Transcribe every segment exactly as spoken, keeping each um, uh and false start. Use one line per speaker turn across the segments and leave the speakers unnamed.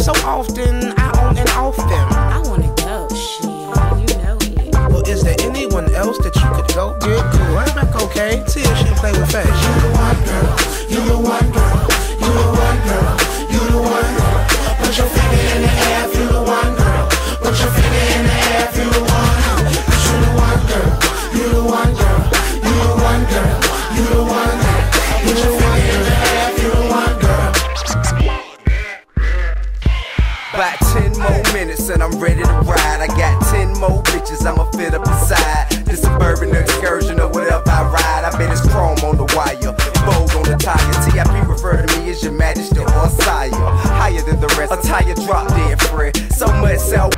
so often I on and off them.
I wanna go, shit, you know it.
Well, is there anyone else that you could go get? Cool, I'm back okay. See if she can play with fashion. You the one girl, you the one girl, you the one girl, you the one girl. Put your finger in the air if you the one girl. Put your finger in the air if you the one girl. Cause you the one girl, you the one girl, you the one girl, you the one girl. Put your finger in the air if you the one girl.
About ten more minutes and I'm ready to ride. I got ten more bitches I'ma fit up inside this suburban excursion or whatever I ride. I bet it's chrome on the wire, Vogue on the tire. T I P refer to me as your majesty or sire. Higher than the rest, a tire drop dead free. So much so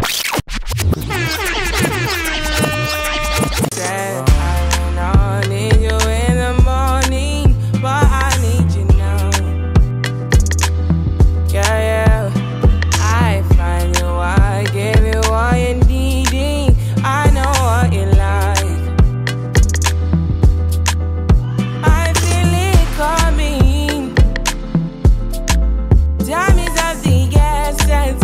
I need you in the morning, but I need you now. Yeah, yeah. I find you, I give you all you needing. I know what you like. I feel it coming. Time is of the essence.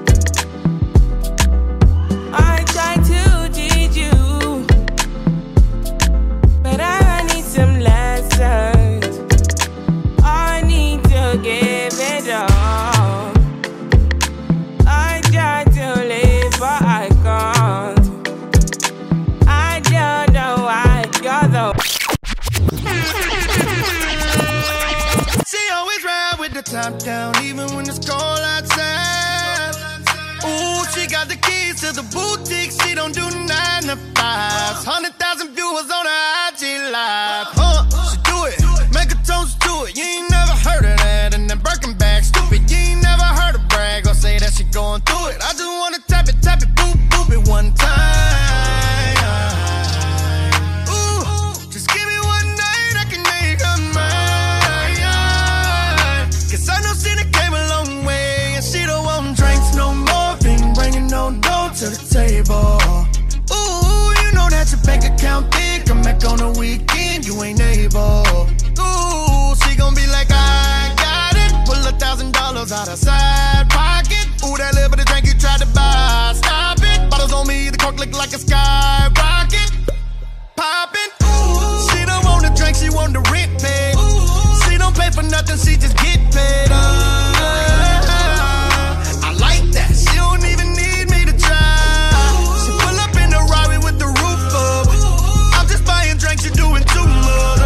I try to teach you, but I need some lessons. I need to give it up. I try to live, but I can't. I don't know why you're the.
She always ride with the top down, even when it's cold outside. Ooh, she got the keys to the boutique. She don't do nine to fives. Hundred thousand viewers on her I G live. Uh, she do it, make a toast to it. You ain't never heard of that. And then Birkin bag, stupid. You ain't never heard her brag or say that she going through it. I just wanna tap it, tap it, boop, boop it one time. Ooh, just give me one night, I can make her mine. Cause I know she done came a long way, and she don't want drinks no more. Been bringing no dough to the table. Ooh, you know that your bank account big. Come back on the weekend, you ain't able. Ooh, she gon' be like, I got it. Pull a thousand dollars out of side pocket. Ooh, that little bit of drink you tried to buy, stop it. Bottles on me, the cork look like a skyrocket. Poppin', ooh, she don't want the drink, she want the rent paid. She don't pay for nothing, she just get paid. Uh, I like that, she don't even need me to try. She pull up in the Rari with the roof up. I'm just buying drinks, you doing too much.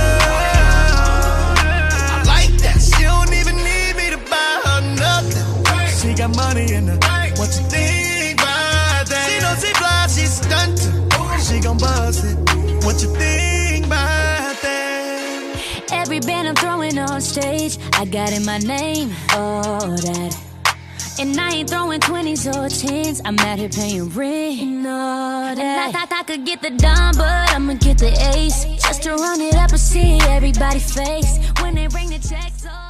I like that, she don't even need me to buy her nothing. She got money in her, what you think about that? She know she fly, she stuntin'. She gon' buzz it, what you think about that?
Every band I'm throwing on stage, I got in my name, all that. And I ain't throwing twenties or tens, I'm out here paying rent, all that. And I thought I could get the dime, but I'ma get the ace, just to run it up and see everybody's face when they bring the checks up.